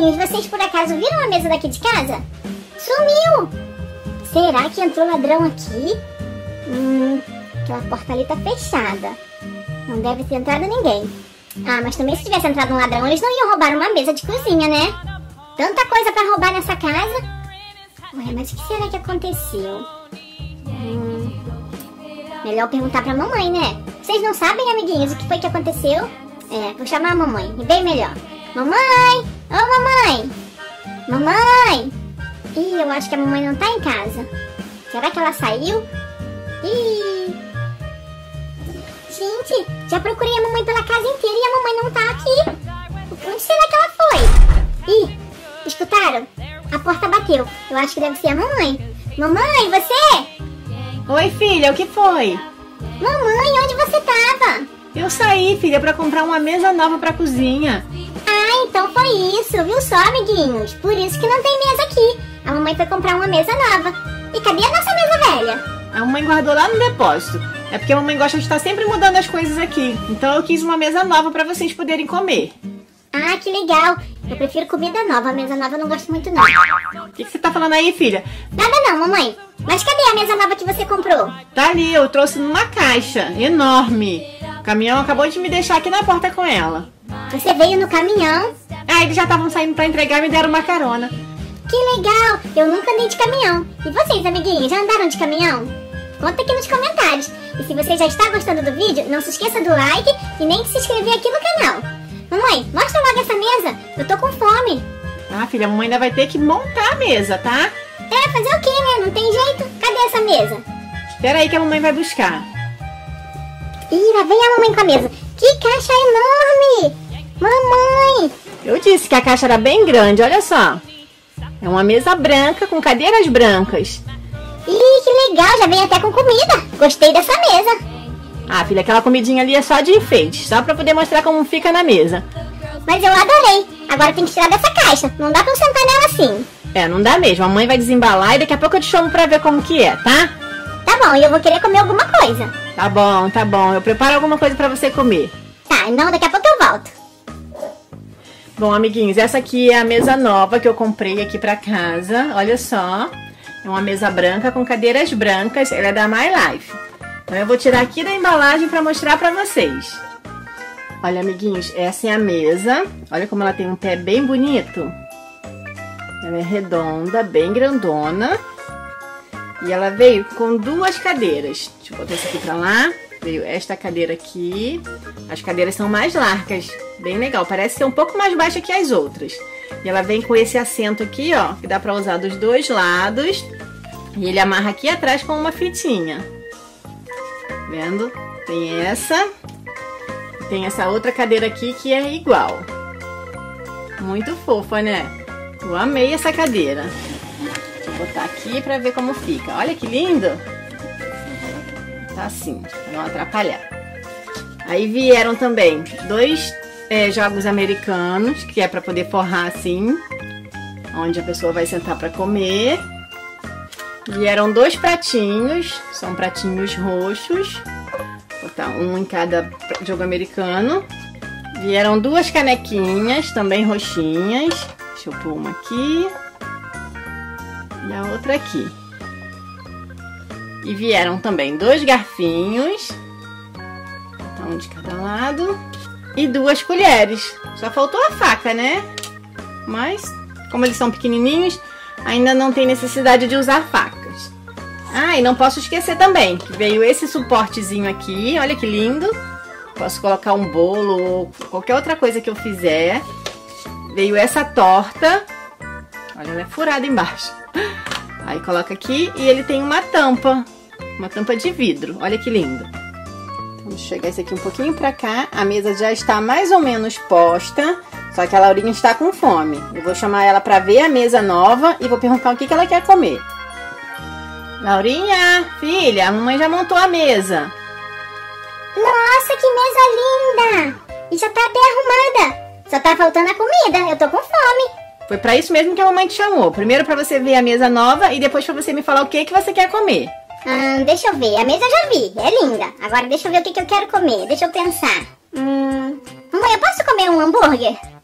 amiguinhos, vocês por acaso viram a mesa daqui de casa? Sumiu! Será que entrou ladrão aqui? Aquela porta ali tá fechada. Não deve ter entrado ninguém. Ah, mas também se tivesse entrado um ladrão, eles não iam roubar uma mesa de cozinha, né? Tanta coisa pra roubar nessa casa. Ué, mas o que será que aconteceu? Melhor perguntar pra mamãe, né? Vocês não sabem, amiguinhos, o que foi que aconteceu? Vou chamar a mamãe, bem melhor. Mamãe! Ô, mamãe! Mamãe! Ih, eu acho que a mamãe não tá em casa. Será que ela saiu? Ih! Gente, já procurei a mamãe pela casa inteira e a mamãe não tá aqui. Onde será que ela foi? Ih, escutaram? A porta bateu. Eu acho que deve ser a mamãe. Mamãe, você? Oi, filha, o que foi? Mamãe, onde você tava? Eu saí, filha, pra comprar uma mesa nova pra cozinha. Ah, então foi isso, viu só, amiguinhos? Por isso que não tem mesa aqui. A mamãe foi comprar uma mesa nova. E cadê a nossa mesa velha? A mamãe guardou lá no depósito. É porque a mamãe gosta de estar sempre mudando as coisas aqui. Então eu quis uma mesa nova pra vocês poderem comer. Ah, que legal. Eu prefiro comida nova. A mesa nova eu não gosto muito, não. O que você tá falando aí, filha? Nada não, mamãe. Mas cadê a mesa nova que você comprou? Tá ali, eu trouxe numa caixa enorme. O caminhão acabou de me deixar aqui na porta com ela. Você veio no caminhão? Ah, eles já estavam saindo pra entregar e me deram uma carona. Que legal. Eu nunca andei de caminhão. E vocês, amiguinhos, já andaram de caminhão? Conta aqui nos comentários. E se você já está gostando do vídeo, não se esqueça do like e nem de se inscrever aqui no canal. Mamãe, mostra logo essa mesa. Eu tô com fome. Ah, filha, a mamãe ainda vai ter que montar a mesa, tá? Fazer o quê, né? Não tem jeito. Cadê essa mesa? Espera aí que a mamãe vai buscar. Ih, lá vem a mamãe com a mesa. Que caixa enorme! Mamãe! Eu disse que a caixa era bem grande, olha só. É uma mesa branca com cadeiras brancas. Ih, que legal, já vem até com comida. Gostei dessa mesa. Ah, filha, aquela comidinha ali é só de enfeite, só pra poder mostrar como fica na mesa. Mas eu adorei. Agora tem que tirar dessa caixa. Não dá pra eu sentar nela assim. Não dá mesmo. A mãe vai desembalar e daqui a pouco eu te chamo pra ver como que é, tá? Tá bom, e eu vou querer comer alguma coisa. Tá bom, tá bom. Eu preparo alguma coisa pra você comer. Tá, então daqui a pouco eu volto. Bom, amiguinhos, essa aqui é a mesa nova que eu comprei aqui pra casa. Olha só. É uma mesa branca com cadeiras brancas. Ela é da My Life. Então eu vou tirar aqui da embalagem pra mostrar pra vocês. Olha, amiguinhos, essa é a mesa. Olha como ela tem um pé bem bonito. Ela é redonda, bem grandona. E ela veio com duas cadeiras. Deixa eu botar essa aqui pra lá. Veio esta cadeira aqui. As cadeiras são mais largas. Bem legal. Parece ser um pouco mais baixa que as outras. E ela vem com esse assento aqui, ó. Que dá pra usar dos dois lados. E ele amarra aqui atrás com uma fitinha. Vendo? Tem essa. Tem essa outra cadeira aqui que é igual. Muito fofa, né? Eu amei essa cadeira. Vou botar aqui pra ver como fica. Olha que lindo. Tá assim, pra não atrapalhar. Aí vieram também dois jogos americanos, que é pra poder forrar assim, onde a pessoa vai sentar pra comer. Vieram dois pratinhos, são pratinhos roxos. Vou botar um em cada jogo americano. Vieram duas canequinhas, também roxinhas. Deixa eu pôr uma aqui. E a outra aqui. E vieram também dois garfinhos. Um de cada lado. E duas colheres. Só faltou a faca, né? Mas, como eles são pequenininhos, ainda não tem necessidade de usar facas. Ah, e não posso esquecer também que veio esse suportezinho aqui. Olha que lindo. Posso colocar um bolo ou qualquer outra coisa que eu fizer. Veio essa torta. Olha, ela é furada embaixo. Aí coloca aqui e ele tem uma tampa de vidro. Olha que lindo. Vamos chegar esse aqui um pouquinho pra cá. A mesa já está mais ou menos posta, só que a Laurinha está com fome. Eu vou chamar ela pra ver a mesa nova e vou perguntar o que ela quer comer. Laurinha, filha, a mamãe já montou a mesa. Nossa, que mesa linda! E já tá até arrumada. Só tá faltando a comida. Eu tô com fome. Foi pra isso mesmo que a mamãe te chamou. Primeiro pra você ver a mesa nova e depois pra você me falar o que você quer comer. Deixa eu ver. A mesa eu já vi. É linda. Agora deixa eu ver o que eu quero comer. Deixa eu pensar. Mamãe, eu posso comer um hambúrguer?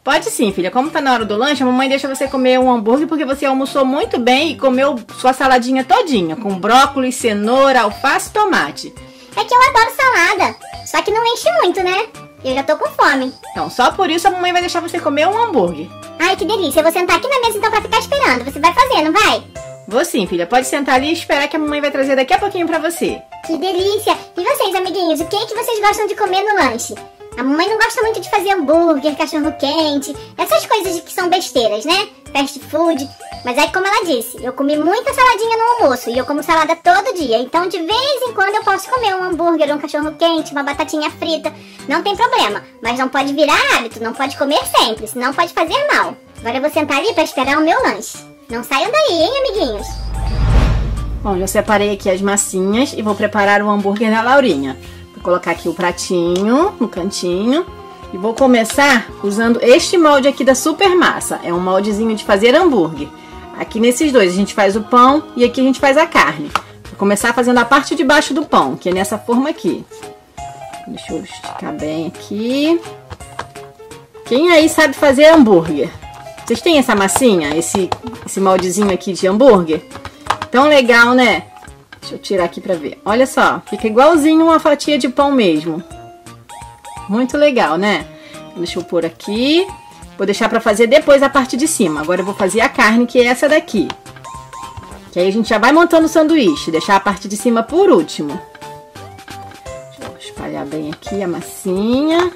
Pode sim, filha. Como tá na hora do lanche, a mamãe deixa você comer um hambúrguer porque você almoçou muito bem e comeu sua saladinha todinha, com brócolis, cenoura, alface e tomate. É que eu adoro salada, só que não enche muito, né? Eu já tô com fome. Então, só por isso a mamãe vai deixar você comer um hambúrguer. Ai, que delícia. Eu vou sentar aqui na mesa então pra ficar esperando. Você vai fazer, não vai? Vou sim, filha. Pode sentar ali e esperar que a mamãe vai trazer daqui a pouquinho pra você. Que delícia. E vocês, amiguinhos, o que é que vocês gostam de comer no lanche? A mamãe não gosta muito de fazer hambúrguer, cachorro quente, essas coisas que são besteiras, né? Fast food. Mas aí, como ela disse, eu comi muita saladinha no almoço e eu como salada todo dia. Então, de vez em quando eu posso comer um hambúrguer, um cachorro quente, uma batatinha frita. Não tem problema. Mas não pode virar hábito, não pode comer sempre, senão pode fazer mal. Agora eu vou sentar ali pra esperar o meu lanche. Não saiam daí, hein, amiguinhos? Bom, já separei aqui as massinhas e vou preparar o hambúrguer da Laurinha. Vou colocar aqui o pratinho no cantinho e vou começar usando este molde aqui da Super Massa. É um moldezinho de fazer hambúrguer. Aqui nesses dois a gente faz o pão e aqui a gente faz a carne. Vou começar fazendo a parte de baixo do pão, que é nessa forma aqui. Deixa eu esticar bem aqui. Quem aí sabe fazer hambúrguer? Vocês têm essa massinha, esse moldezinho aqui de hambúrguer? Tão legal, né? Deixa eu tirar aqui pra ver. Olha só, fica igualzinho uma fatia de pão mesmo. Muito legal, né? Deixa eu pôr aqui. Vou deixar pra fazer depois a parte de cima. Agora eu vou fazer a carne, que é essa daqui. Que aí a gente já vai montando o sanduíche. Deixar a parte de cima por último. Deixa eu espalhar bem aqui a massinha.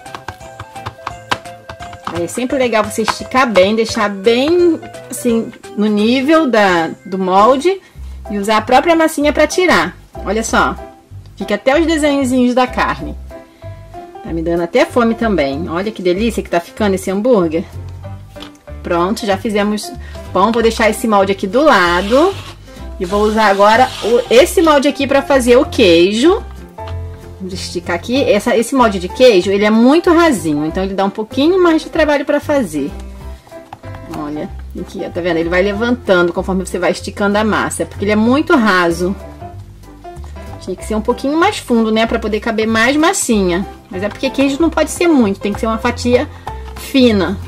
Aí é sempre legal você esticar bem, deixar bem assim no nível do molde e usar a própria massinha para tirar. Olha só, fica até os desenhozinhos da carne. Tá me dando até fome também. Olha que delícia que tá ficando esse hambúrguer. Pronto, já fizemos pão. Vou deixar esse molde aqui do lado e vou usar agora esse molde aqui para fazer o queijo. Vamos esticar aqui. Esse molde de queijo, ele é muito rasinho, então ele dá um pouquinho mais de trabalho para fazer. Olha, aqui, ó, tá vendo? Ele vai levantando conforme você vai esticando a massa, porque ele é muito raso. Tinha que ser um pouquinho mais fundo, né, para poder caber mais massinha. Mas é porque queijo não pode ser muito, tem que ser uma fatia fina.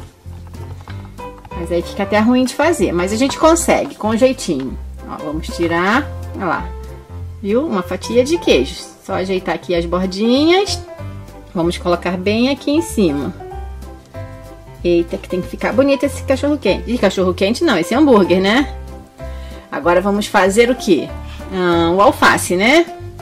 Mas aí fica até ruim de fazer, mas a gente consegue, com jeitinho. Ó, vamos tirar, olha lá, viu? Uma fatia de queijo. Só ajeitar aqui as bordinhas. Vamos colocar bem aqui em cima. Eita, que tem que ficar bonito esse cachorro quente. Ih, cachorro quente não, esse hambúrguer, né? Agora vamos fazer o quê? O alface, né?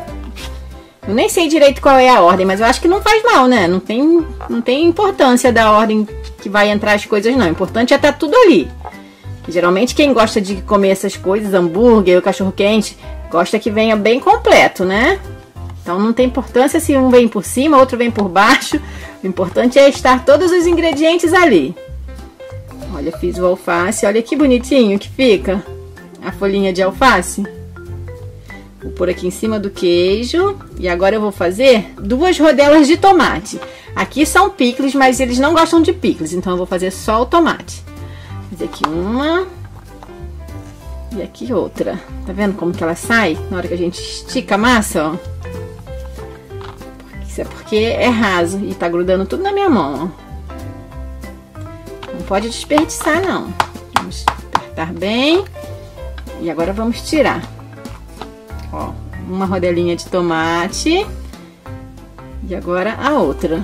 Eu nem sei direito qual é a ordem, mas eu acho que não faz mal, né? Não tem importância da ordem que vai entrar as coisas, não. O importante é estar tudo ali. Geralmente quem gosta de comer essas coisas, hambúrguer ou cachorro quente, gosta que venha bem completo, né? Então não tem importância se um vem por cima, outro vem por baixo. O importante é estar todos os ingredientes ali. Olha, fiz o alface. Olha que bonitinho que fica a folhinha de alface. Vou pôr aqui em cima do queijo. E agora eu vou fazer 2 rodelas de tomate. Aqui são picles, mas eles não gostam de picles. Então eu vou fazer só o tomate. Vou fazer aqui uma. E aqui outra. Tá vendo como que ela sai? Na hora que a gente estica a massa, ó. Isso é porque é raso e tá grudando tudo na minha mão, ó. Não pode desperdiçar, não. Vamos apertar bem. E agora vamos tirar. Ó, uma rodelinha de tomate. E agora a outra.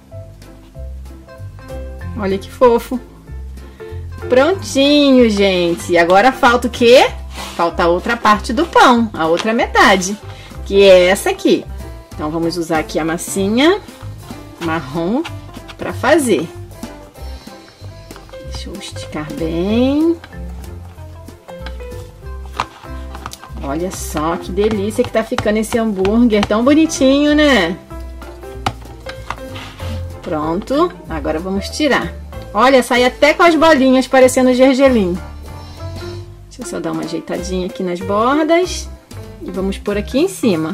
Olha que fofo. Prontinho, gente. E agora falta o quê? Falta a outra parte do pão, a outra metade, que é essa aqui. Então, vamos usar aqui a massinha marrom para fazer. Deixa eu esticar bem. Olha só que delícia que tá ficando esse hambúrguer, tão bonitinho, né? Pronto, agora vamos tirar. Olha, sai até com as bolinhas parecendo gergelim. Deixa eu só dar uma ajeitadinha aqui nas bordas. E vamos pôr aqui em cima.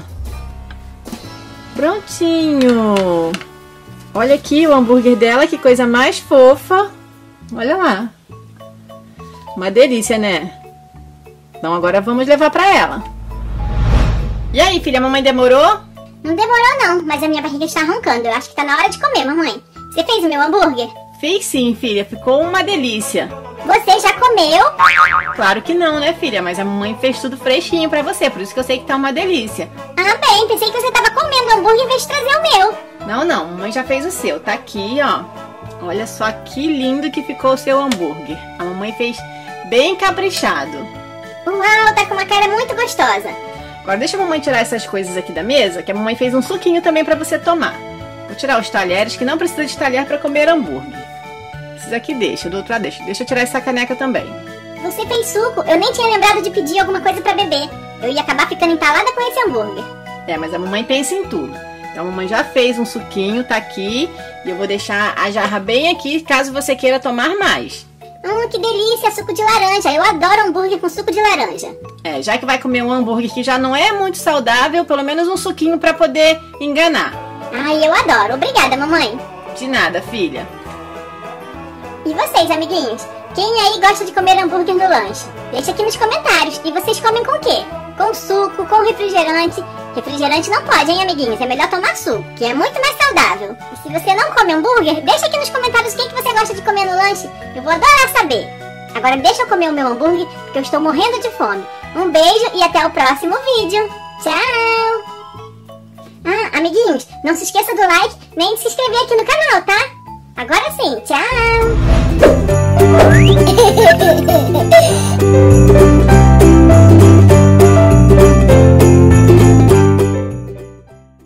Prontinho! Olha aqui o hambúrguer dela, que coisa mais fofa. Olha lá. Uma delícia, né? Então agora vamos levar pra ela. E aí, filha, a mamãe demorou? Não demorou não, mas a minha barriga está roncando. Eu acho que tá na hora de comer, mamãe. Você fez o meu hambúrguer? Fiz sim, filha. Ficou uma delícia. Você já comeu? Claro que não, né, filha? Mas a mamãe fez tudo fresquinho pra você. Por isso que eu sei que tá uma delícia. Ah, bem. Pensei que você tava comendo hambúrguer em vez de trazer o meu. Não. A mamãe já fez o seu. Tá aqui, ó. Olha só que lindo que ficou o seu hambúrguer. A mamãe fez bem caprichado. Uau, tá com uma cara muito gostosa. Agora deixa a mamãe tirar essas coisas aqui da mesa, que a mamãe fez um suquinho também pra você tomar. Vou tirar os talheres, que não precisa de talher pra comer hambúrguer. Esses aqui deixa, do outro lado deixa. Deixa eu tirar essa caneca também. Você fez suco? Eu nem tinha lembrado de pedir alguma coisa pra beber. Eu ia acabar ficando entalada com esse hambúrguer. É, mas a mamãe pensa em tudo. Então a mamãe já fez um suquinho, tá aqui. E eu vou deixar a jarra bem aqui, caso você queira tomar mais. Que delícia, suco de laranja. Eu adoro hambúrguer com suco de laranja. É, já que vai comer um hambúrguer que já não é muito saudável, pelo menos um suquinho pra poder enganar. Ai, eu adoro. Obrigada, mamãe. De nada, filha. E vocês, amiguinhos? Quem aí gosta de comer hambúrguer no lanche? Deixa aqui nos comentários. E vocês comem com o quê? Com suco, com refrigerante? Refrigerante não pode, hein, amiguinhos? É melhor tomar suco, que é muito mais saudável. E se você não come hambúrguer, deixa aqui nos comentários o que você gosta de comer no lanche. Eu vou adorar saber. Agora deixa eu comer o meu hambúrguer, porque eu estou morrendo de fome. Um beijo e até o próximo vídeo. Tchau! Ah, amiguinhos, não se esqueça do like, nem de se inscrever aqui no canal, tá? Agora sim, tchau!